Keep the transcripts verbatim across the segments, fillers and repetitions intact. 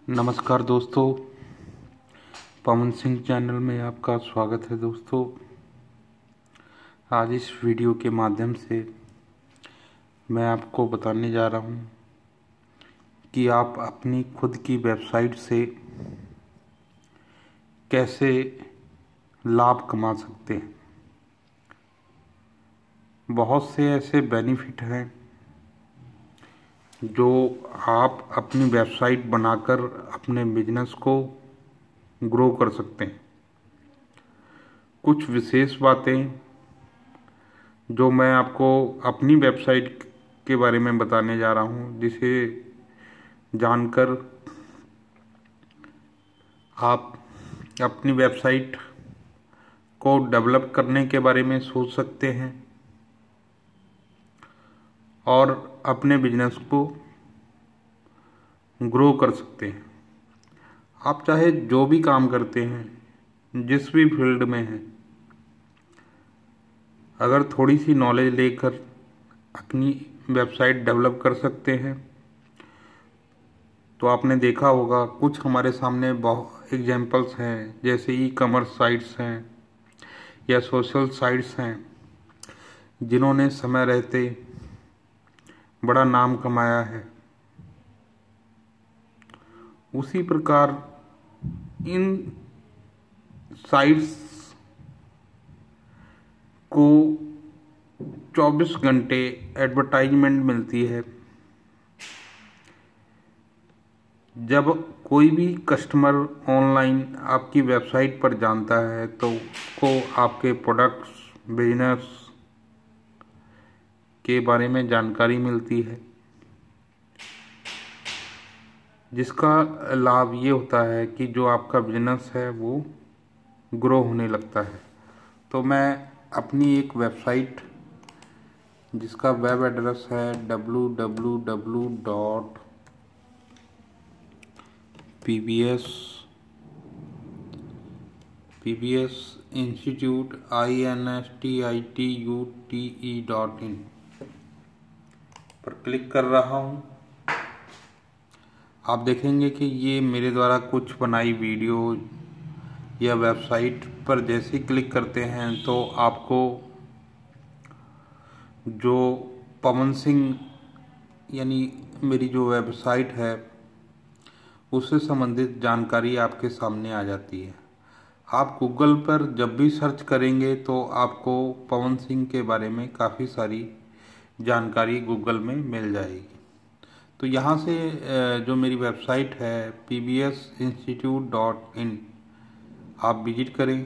नमस्कार दोस्तों, पवन सिंह चैनल में आपका स्वागत है। दोस्तों, आज इस वीडियो के माध्यम से मैं आपको बताने जा रहा हूं कि आप अपनी खुद की वेबसाइट से कैसे लाभ कमा सकते हैं। बहुत से ऐसे बेनिफिट हैं जो आप अपनी वेबसाइट बनाकर अपने बिजनेस को ग्रो कर सकते हैं। कुछ विशेष बातें जो मैं आपको अपनी वेबसाइट के बारे में बताने जा रहा हूं, जिसे जानकर आप अपनी वेबसाइट को डेवलप करने के बारे में सोच सकते हैं और अपने बिजनेस को ग्रो कर सकते हैं। आप चाहे जो भी काम करते हैं, जिस भी फील्ड में हैं, अगर थोड़ी सी नॉलेज लेकर अपनी वेबसाइट डेवलप कर सकते हैं तो आपने देखा होगा कुछ हमारे सामने बहुत एग्जांपल्स हैं, जैसे ई कॉमर्स साइट्स हैं या सोशल साइट्स हैं, जिन्होंने समय रहते बड़ा नाम कमाया है। उसी प्रकार इन साइट्स को चौबीस घंटे एडवर्टाइजमेंट मिलती है। जब कोई भी कस्टमर ऑनलाइन आपकी वेबसाइट पर जानता है तो उसको आपके प्रोडक्ट्स, बिजनेस के बारे में जानकारी मिलती है, जिसका लाभ ये होता है कि जो आपका बिजनेस है वो ग्रो होने लगता है। तो मैं अपनी एक वेबसाइट, जिसका वेब एड्रेस है W W W dot P B S P B S institute I N S T I T U T E dot in पर क्लिक कर रहा हूँ। आप देखेंगे कि ये मेरे द्वारा कुछ बनाई वीडियो या वेबसाइट पर जैसे क्लिक करते हैं तो आपको जो पवन सिंह यानी मेरी जो वेबसाइट है उससे संबंधित जानकारी आपके सामने आ जाती है। आप गूगल पर जब भी सर्च करेंगे तो आपको पवन सिंह के बारे में काफ़ी सारी जानकारी गूगल में मिल जाएगी। तो यहाँ से जो मेरी वेबसाइट है P B S institute dot in आप विजिट करें।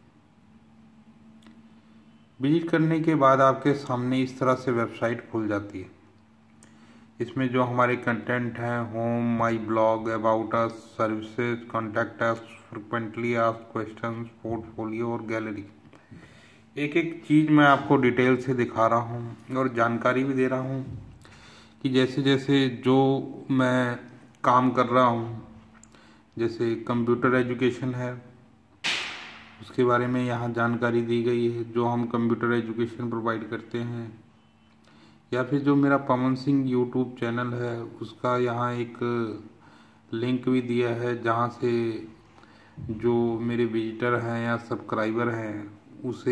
विजिट करने के बाद आपके सामने इस तरह से वेबसाइट खुल जाती है। इसमें जो हमारे कंटेंट हैं, home, my blog, about us, services, contact us, frequently asked questions, portfolio और गैलरी, एक एक चीज़ मैं आपको डिटेल से दिखा रहा हूँ और जानकारी भी दे रहा हूँ कि जैसे जैसे जो मैं काम कर रहा हूँ, जैसे कंप्यूटर एजुकेशन है उसके बारे में यहाँ जानकारी दी गई है, जो हम कंप्यूटर एजुकेशन प्रोवाइड करते हैं। या फिर जो मेरा पवन सिंह यूट्यूब चैनल है उसका यहाँ एक लिंक भी दिया है, जहाँ से जो मेरे विजिटर हैं या सब्सक्राइबर हैं उसे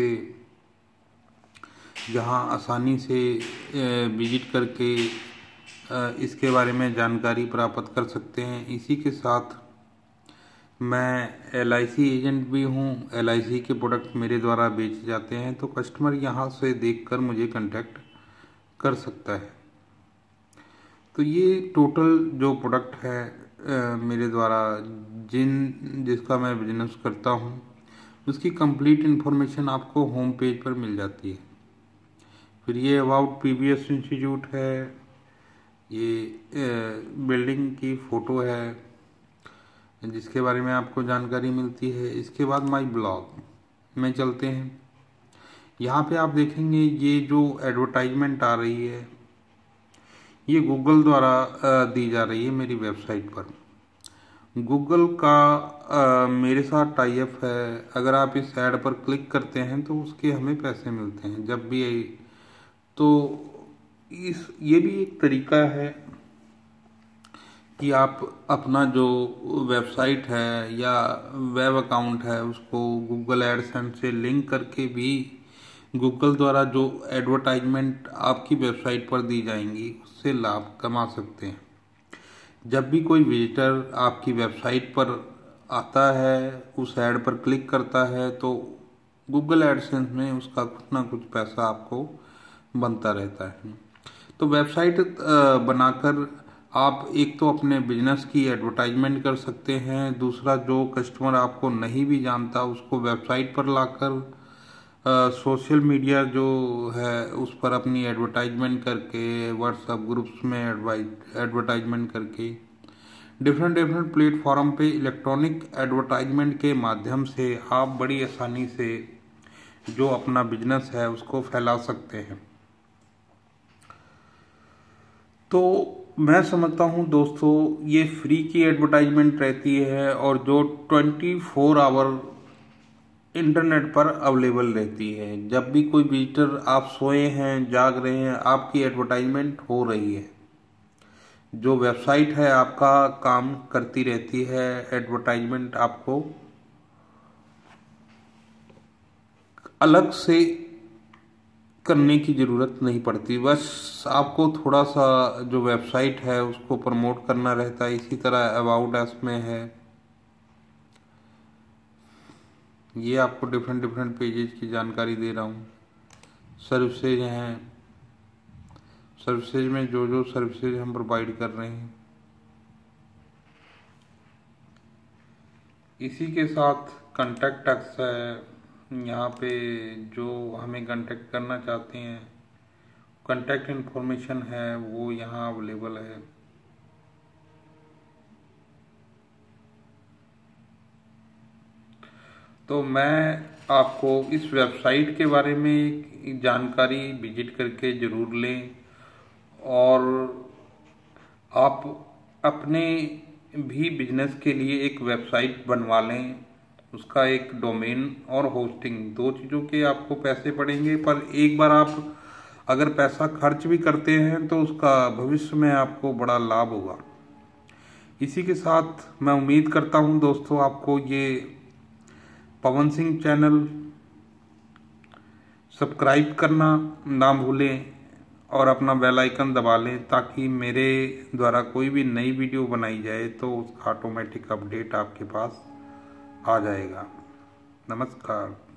जहाँ आसानी से विजिट करके इसके बारे में जानकारी प्राप्त कर सकते हैं। इसी के साथ मैं एल आई सी एजेंट भी हूँ। एल आई सी के प्रोडक्ट मेरे द्वारा बेचे जाते हैं, तो कस्टमर यहाँ से देखकर मुझे कांटेक्ट कर सकता है। तो ये टोटल जो प्रोडक्ट है आ, मेरे द्वारा जिन जिसका मैं बिजनेस करता हूँ उसकी कंप्लीट इन्फॉर्मेशन आपको होम पेज पर मिल जाती है। फिर ये about P B S institute है, ये बिल्डिंग की फ़ोटो है जिसके बारे में आपको जानकारी मिलती है। इसके बाद माय ब्लॉग में चलते हैं। यहाँ पे आप देखेंगे ये जो एडवर्टाइजमेंट आ रही है ये गूगल द्वारा दी जा रही है मेरी वेबसाइट पर। गूगल का आ, मेरे साथ टाई अप है। अगर आप इस ऐड पर क्लिक करते हैं तो उसके हमें पैसे मिलते हैं जब भी। तो इस ये भी एक तरीका है कि आप अपना जो वेबसाइट है या वेब अकाउंट है उसको गूगल एडसेंस से लिंक करके भी गूगल द्वारा जो एडवर्टाइजमेंट आपकी वेबसाइट पर दी जाएंगी उससे लाभ कमा सकते हैं। जब भी कोई विजिटर आपकी वेबसाइट पर आता है, उस ऐड पर क्लिक करता है, तो गूगल एडसेंस में उसका कुछ ना कुछ पैसा आपको बनता रहता है। तो वेबसाइट बनाकर आप एक तो अपने बिजनेस की एडवर्टाइजमेंट कर सकते हैं, दूसरा जो कस्टमर आपको नहीं भी जानता उसको वेबसाइट पर लाकर सोशल मीडिया जो है उस पर अपनी एडवर्टाइजमेंट करके, व्हाट्सएप ग्रुप्स में एडवर्टाइजमेंट करके, डिफरेंट डिफरेंट प्लेटफॉर्म पे इलेक्ट्रॉनिक एडवर्टाइजमेंट के माध्यम से आप बड़ी आसानी से जो अपना बिजनेस है उसको फैला सकते हैं। तो मैं समझता हूँ दोस्तों ये फ्री की एडवर्टाइजमेंट रहती है और जो ट्वेंटी फोर आवर इंटरनेट पर अवेलेबल रहती है। जब भी कोई विजिटर, आप सोए हैं, जाग रहे हैं, आपकी एडवर्टाइजमेंट हो रही है। जो वेबसाइट है आपका काम करती रहती है, एडवर्टाइजमेंट आपको अलग से करने की ज़रूरत नहीं पड़ती। बस आपको थोड़ा सा जो वेबसाइट है उसको प्रमोट करना रहता है। इसी तरह अबाउट अस में है, ये आपको डिफरेंट डिफरेंट पेजेस की जानकारी दे रहा हूँ। सर्विसेज हैं, सर्विसेज में जो जो सर्विसेज हम प्रोवाइड कर रहे हैं। इसी के साथ कांटेक्ट अस है, यहाँ पे जो हमें कांटेक्ट करना चाहते हैं कांटेक्ट इन्फॉर्मेशन है वो यहाँ अवेलेबल है। तो मैं आपको इस वेबसाइट के बारे में जानकारी विजिट करके ज़रूर लें और आप अपने भी बिजनेस के लिए एक वेबसाइट बनवा लें। उसका एक डोमेन और होस्टिंग, दो चीज़ों के आपको पैसे पड़ेंगे, पर एक बार आप अगर पैसा खर्च भी करते हैं तो उसका भविष्य में आपको बड़ा लाभ होगा। इसी के साथ मैं उम्मीद करता हूं दोस्तों आपको ये पवन सिंह चैनल सब्सक्राइब करना ना भूलें और अपना बेल आइकन दबा लें ताकि मेरे द्वारा कोई भी नई वीडियो बनाई जाए तो उसका ऑटोमेटिक अपडेट आपके पास आ जाएगा। नमस्कार।